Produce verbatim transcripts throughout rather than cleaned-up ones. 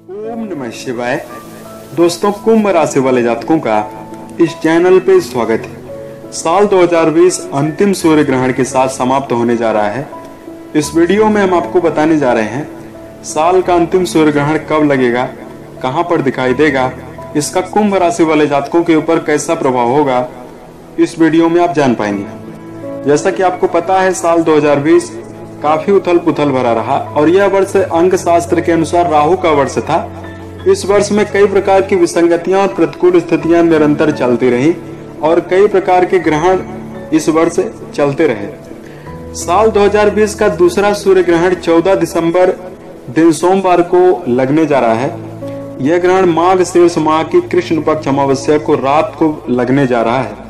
ओम नमः शिवाय। दोस्तों, कुंभ राशि वाले जातकों का इस चैनल पे स्वागत है। साल दो हज़ार बीस अंतिम सूर्य ग्रहण के साथ समाप्त होने जा रहा है। इस वीडियो में हम आपको बताने जा रहे हैं साल का अंतिम सूर्य ग्रहण कब लगेगा, कहां पर दिखाई देगा, इसका कुंभ राशि वाले जातकों के ऊपर कैसा प्रभाव होगा, इस वीडियो में आप जान पाएंगे। जैसा कि आपको पता है, साल दो हज़ार बीस काफी उथल पुथल भरा रहा और यह वर्ष अंक शास्त्र के अनुसार राहु का वर्ष था। इस वर्ष में कई प्रकार की विसंगतियां और प्रतिकूल स्थितियां निरंतर चलती रही और कई प्रकार के ग्रहण इस वर्ष चलते रहे। साल दो हज़ार बीस का दूसरा सूर्य ग्रहण चौदह दिसंबर दिन सोमवार को लगने जा रहा है। यह ग्रहण माघ शीर्ष माह की कृष्ण पक्ष अमावस्या को रात को लगने जा रहा है।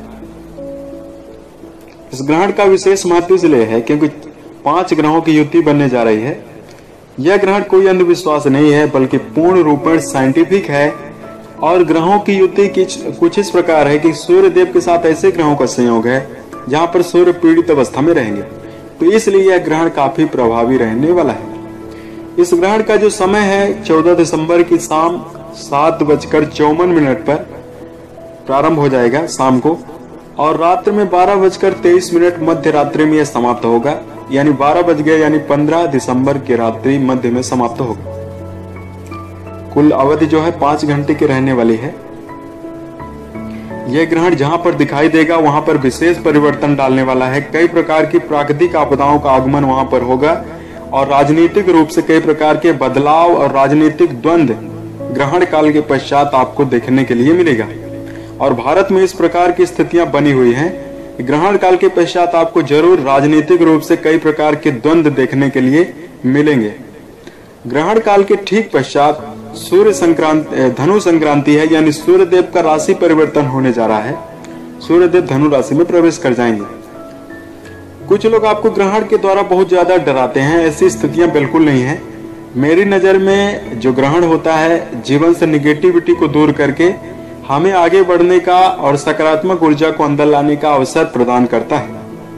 इस ग्रहण का विशेष महत्व इसलिए है क्योंकि पांच ग्रहों की युति बनने जा रही है। यह ग्रहण कोई अंधविश्वास नहीं है, बल्कि पूर्ण रूपेण साइंटिफिक है। और ग्रहों की युति कुछ इस प्रकार है कि सूर्य देव के साथ ऐसे ग्रहों का संयोग है जहां पर सूर्य पीड़ित अवस्था में रहेंगे, तो इसलिए यह ग्रहण काफी प्रभावी रहने वाला है। इस ग्रहण का जो समय है चौदह दिसंबर की शाम सात बजकर चौवन मिनट पर प्रारंभ हो जाएगा शाम को, और रात्रि में बारह बजकर तेईस मिनट मध्य रात्रि में यह समाप्त होगा। यानी बारह बज गए, यानी पंद्रह दिसंबर की रात्रि मध्य में समाप्त होगा। कुल अवधि जो है पांच घंटे की रहने वाली है। यह ग्रहण जहां पर दिखाई देगा वहां पर विशेष परिवर्तन डालने वाला है। कई प्रकार की प्राकृतिक आपदाओं का आगमन वहां पर होगा और राजनीतिक रूप से कई प्रकार के बदलाव और राजनीतिक द्वंद्व ग्रहण काल के पश्चात आपको देखने के लिए मिलेगा। और भारत में इस प्रकार की स्थितियां बनी हुई हैं। ग्रहण काल के पश्चात आपको जरूर राजनीतिक रूप से कई प्रकार के द्वंद्व देखने के लिए मिलेंगे। ग्रहण काल के ठीक पश्चात सूर्य संक्रांति धनु संक्रांति है, यानी सूर्य देव का राशि परिवर्तन होने जा रहा है। सूर्य देव धनु राशि में प्रवेश कर जाएंगे। कुछ लोग आपको ग्रहण के द्वारा बहुत ज्यादा डराते हैं, ऐसी स्थितियां बिल्कुल नहीं है। मेरी नजर में जो ग्रहण होता है जीवन से निगेटिविटी को दूर करके हमें आगे बढ़ने का और सकारात्मक ऊर्जा को अंदर लाने का अवसर प्रदान करता है।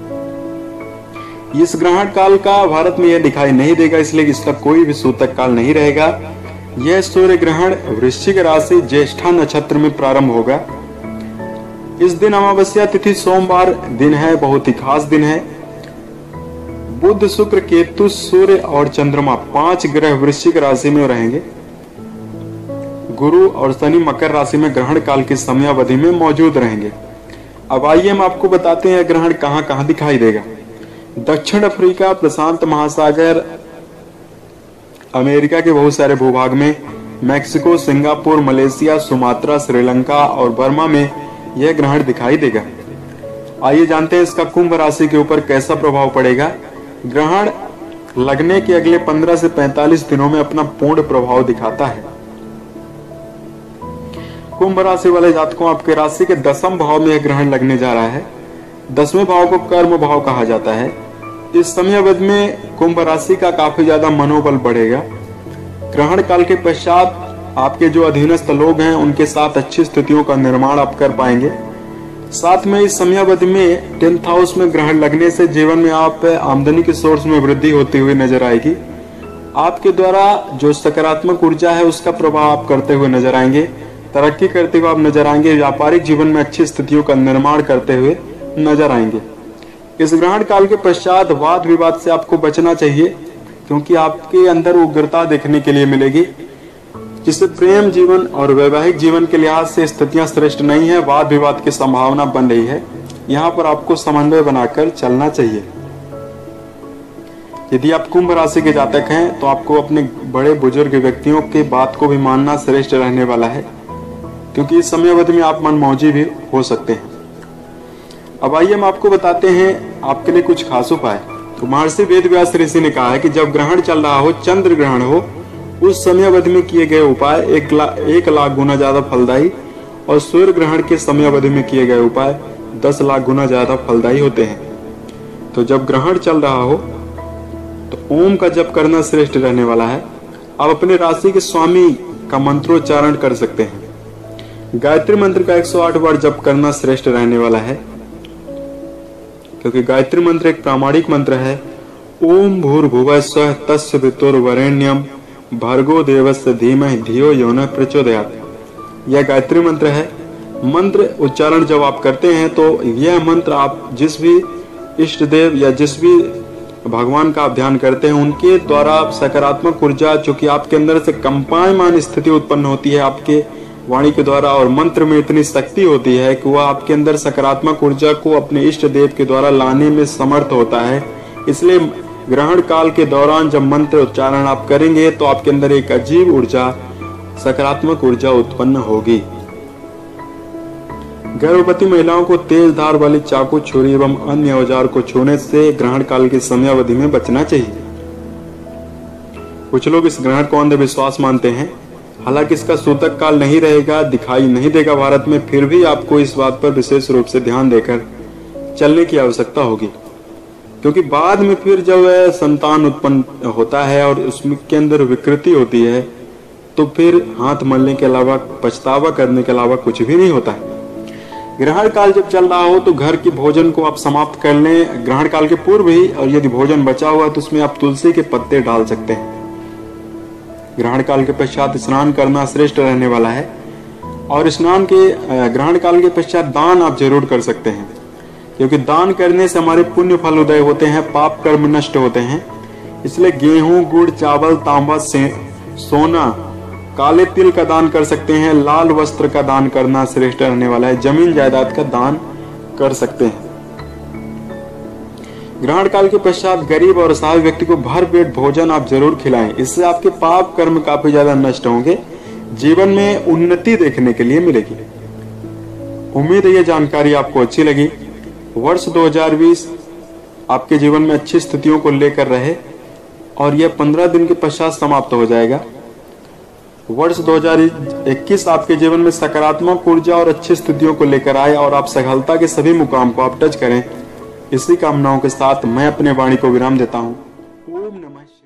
इस ग्रहण काल का भारत में यह दिखाई नहीं देगा, इसलिए इसका कोई भी सूतक काल नहीं रहेगा। यह सूर्य ग्रहण वृश्चिक राशि ज्येष्ठा नक्षत्र में प्रारंभ होगा। इस दिन अमावस्या तिथि सोमवार दिन है, बहुत ही खास दिन है। बुध शुक्र केतु सूर्य और चंद्रमा पांच ग्रह वृश्चिक राशि में रहेंगे। गुरु और शनि मकर राशि में ग्रहण काल की समयावधि में मौजूद रहेंगे। अब आइए हम आपको बताते हैं ग्रहण कहां कहां दिखाई देगा। दक्षिण अफ्रीका, प्रशांत महासागर, अमेरिका के बहुत सारे भूभाग में, Mexico, Singapore, Malaysia, Sumatra, Sri Lanka और बर्मा में यह ग्रहण दिखाई देगा। आइए जानते हैं इसका कुंभ राशि के ऊपर कैसा प्रभाव पड़ेगा। ग्रहण लगने के अगले पंद्रह से पैंतालीस दिनों में अपना पूर्ण प्रभाव दिखाता है। कुंभ राशि वाले जातकों, आपके राशि के दसम भाव में यह ग्रहण लगने जा रहा है। दसवें भाव को कर्म भाव कहा जाता है। इस समयावधि में कुंभ राशि का काफी ज्यादा मनोबल बढ़ेगा। ग्रहण काल के पश्चात आपके जो अधीनस्थ लोग हैं उनके साथ अच्छी स्थितियों का निर्माण आप कर पाएंगे। साथ में इस समयावधि में टेंथ हाउस में ग्रहण लगने से जीवन में आप आमदनी के सोर्स में वृद्धि होती हुई नजर आएगी। आपके द्वारा जो सकारात्मक ऊर्जा है उसका प्रभाव आप करते हुए नजर आएंगे। तरक्की करते हुए आप नजर आएंगे। व्यापारिक जीवन में अच्छी स्थितियों का निर्माण करते हुए नजर आएंगे। इस ग्रहण काल के पश्चात वाद विवाद से आपको बचना चाहिए, क्योंकि आपके अंदर उग्रता देखने के लिए मिलेगी, जिससे प्रेम जीवन और वैवाहिक जीवन के लिहाज से स्थितियां श्रेष्ठ नहीं है। वाद विवाद की संभावना बन रही है। यहाँ पर आपको समन्वय बनाकर चलना चाहिए। यदि आप कुंभ राशि के जातक हैं तो आपको अपने बड़े बुजुर्ग व्यक्तियों के बात को भी मानना श्रेष्ठ रहने वाला है, क्योंकि इस समयावधि में आप मनमौजी भी हो सकते हैं। अब आइए हम आपको बताते हैं आपके लिए कुछ खास उपाय। तो महर्षि वेदव्यास ऋषि ने कहा है कि जब ग्रहण चल रहा हो, चंद्र ग्रहण हो, उस समयावधि में किए गए उपाय एक लाख एक लाख गुना ज्यादा फलदायी, और सूर्य ग्रहण के समयावधि में किए गए उपाय दस लाख गुना ज्यादा फलदायी होते हैं। तो जब ग्रहण चल रहा हो तो ओम का जप करना श्रेष्ठ रहने वाला है। आप अपने राशि के स्वामी का मंत्रोच्चारण कर सकते हैं। गायत्री मंत्र का एक सौ आठ बार जप करना श्रेष्ठ रहने वाला है, क्योंकि गायत्री मंत्र एक प्रामाणिक मंत्र है। ओम भूर्भुवः स्वः तस्य वितुर्वरेण्यं भर्गो देवस्य धीमहि धियो यो न प्रचोदयात्। यह गायत्री मंत्र है। मंत्र उच्चारण जब आप करते हैं तो यह मंत्र आप जिस भी इष्ट देव या जिस भी भगवान का आप ध्यान करते हैं उनके द्वारा सकारात्मक ऊर्जा, चूंकि आपके अंदर से कंपायमान स्थिति उत्पन्न होती है आपके वाणी के द्वारा, और मंत्र में इतनी शक्ति होती है कि वह आपके अंदर सकारात्मक ऊर्जा को अपने इष्ट देव के द्वारा लाने में समर्थ होता है। इसलिए ग्रहण काल के दौरान जब मंत्र उच्चारण आप करेंगे तो आपके अंदर एक अजीब ऊर्जा, सकारात्मक ऊर्जा उत्पन्न होगी। गर्भवती महिलाओं को तेज धार वाली चाकू, छुरी एवं अन्य औजार को छूने से ग्रहण काल की समयावधि में बचना चाहिए। कुछ लोग इस ग्रहण को अंधविश्वास मानते हैं। हालांकि इसका सूतक काल नहीं रहेगा, दिखाई नहीं देगा भारत में, फिर भी आपको इस बात पर विशेष रूप से ध्यान देकर चलने की आवश्यकता होगी, क्योंकि बाद में फिर जब संतान उत्पन्न होता है और उसके अंदर विकृति होती है तो फिर हाथ मलने के अलावा, पछतावा करने के अलावा कुछ भी नहीं होता है। ग्रहण काल जब चल रहा हो तो घर के भोजन को आप समाप्त कर लें ग्रहण काल के पूर्व ही, और यदि भोजन बचा हुआ तो उसमें आप तुलसी के पत्ते डाल सकते हैं। ग्रहण काल के पश्चात स्नान करना श्रेष्ठ रहने वाला है, और स्नान के ग्रहण काल के पश्चात दान आप जरूर कर सकते हैं, क्योंकि दान करने से हमारे पुण्य फल उदय होते हैं, पाप कर्म नष्ट होते हैं। इसलिए गेहूं, गुड़, चावल, तांबा, सोना, काले तिल का दान कर सकते हैं। लाल वस्त्र का दान करना श्रेष्ठ रहने वाला है। जमीन जायदाद का दान कर सकते हैं। ग्रहण काल के पश्चात गरीब और असहाय व्यक्ति को भर पेट भोजन आप जरूर खिलाएं। इससे आपके पाप कर्म काफी ज्यादा नष्ट होंगे, जीवन में उन्नति देखने के लिए मिलेगी। उम्मीद है यह जानकारी आपको अच्छी लगी। वर्ष दो हज़ार बीस आपके जीवन में अच्छी स्थितियों को लेकर रहे, और यह पंद्रह दिन के पश्चात समाप्त हो जाएगा। वर्ष दो हज़ार इक्कीस आपके जीवन में सकारात्मक ऊर्जा और अच्छी स्थितियों को लेकर आए, और आप सफलता के सभी मुकाम को आप टच करें। इसी कामनाओं के साथ मैं अपने वाणी को विराम देता हूँ। ओम नमः शिवाय।